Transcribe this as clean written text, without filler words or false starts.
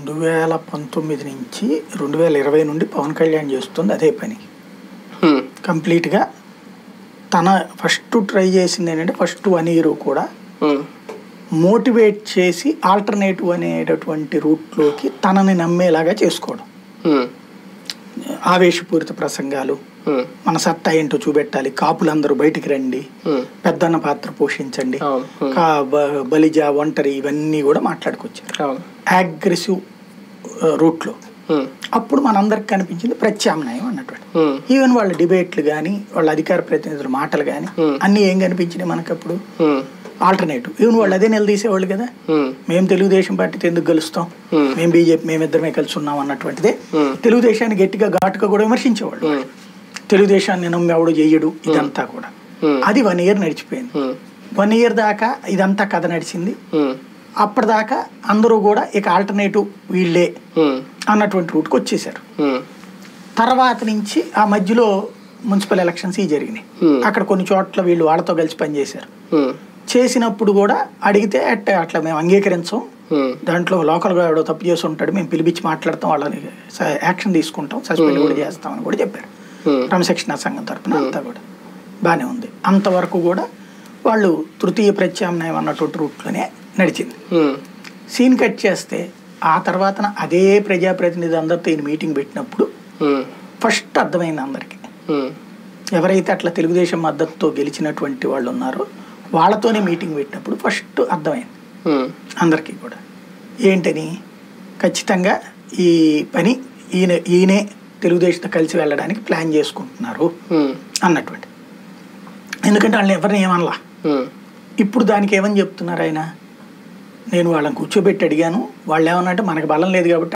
2019 నుంచి 2020 నుండి పవన్ కళ్యాణ్ చేస్తుంది అదే పని. కంప్లీట్గా తన ఫస్ట్ ట్రై చేసింది ఏంటంటే ఫస్ట్ 1 year కూడా మోటివేట్ చేసి ఆల్టర్నేటివ్ అనేటటువంటి రూట్లోకి తనని నమ్మేలాగా చేసుకోవడం. ఆవేశపూరిత ప్రసంగాలు, మన సత్తా ఏంటో చూపెట్టాలి, కాపులందరూ బయటికి రండి, పెద్దన్న పాత్ర పోషించండి, బలిజ ఒంటరి ఇవన్నీ కూడా మాట్లాడుకొచ్చారు అగ్రెసివ్ రూట్లో. అప్పుడు మనందరికి కనిపించింది ప్రత్యామ్నాయం అన్నటువంటి. ఈవెన్ వాళ్ళ డిబేట్లు కానీ వాళ్ళ అధికార ప్రతినిధుల మాటలు కానీ అన్ని ఏం కనిపించినాయి మనకప్పుడు ఆల్టర్నేటివ్. ఈవెన్ వాళ్ళు అదే నిలదీసేవాళ్ళు కదా, మేము తెలుగుదేశం పార్టీతో ఎందుకు గెలుస్తాం, మేము బీజేపీ మేమిద్దరమే కలిసి ఉన్నాం అన్నటువంటిదే. తెలుగుదేశాన్ని గట్టిగా ఘాటుగా కూడా విమర్శించేవాళ్ళు. తెలుగుదేశాన్ని నమ్మేవాడు చెయ్యడు ఇదంతా కూడా. అది 1 year నడిచిపోయింది. 1 year దాకా ఇదంతా కథ నడిచింది. అప్పటిదాకా అందరూ కూడా ఇక ఆల్టర్నేటివ్ వీళ్ళే అన్నటువంటి రూట్కి వచ్చేసారు. తర్వాత నుంచి ఆ మధ్యలో మున్సిపల్ ఎలక్షన్స్ జరిగినాయి. అక్కడ కొన్ని చోట్ల వీళ్ళు వాళ్ళతో కలిసి పనిచేశారు. చేసినప్పుడు కూడా అడిగితే అట్లా మేము అంగీకరించాం, దాంట్లో లోకల్గా ఎవడో తప్పు చేసి ఉంటాడు, మేము పిలిపించి మాట్లాడతాం, వాళ్ళని యాక్షన్ తీసుకుంటాం, సస్పెండ్ కూడా చేస్తామని కూడా చెప్పారు క్రమశిక్షణ సంఘం తరఫున. అంతా కూడా బాగానే ఉంది. అంతవరకు కూడా వాళ్ళు తృతీయ ప్రత్యామ్నాయం అన్నటువంటి రూట్లోనే నడిచింది. సీన్ కట్ చేస్తే ఆ తర్వాత అదే ప్రజాప్రతినిధి అందరితో ఈయన మీటింగ్ పెట్టినప్పుడు ఫస్ట్ అర్థమైంది అందరికీ, ఎవరైతే అట్లా తెలుగుదేశం మద్దతుతో గెలిచినటువంటి వాళ్ళు ఉన్నారో వాళ్ళతోనే మీటింగ్ పెట్టినప్పుడు ఫస్ట్ అర్థమైంది అందరికీ కూడా. ఏంటని, ఖచ్చితంగా ఈ పని ఈయనే తెలుగుదేశంతో కలిసి వెళ్ళడానికి ప్లాన్ చేసుకుంటున్నారు అన్నటువంటి. ఎందుకంటే వాళ్ళని ఎవరిని ఏమనలా. ఇప్పుడు దానికి ఏమని చెప్తున్నారు ఆయన, నేను వాళ్ళని కూర్చోబెట్టి అడిగాను, వాళ్ళు ఏమన్నా అంటే మనకు బలం లేదు కాబట్టి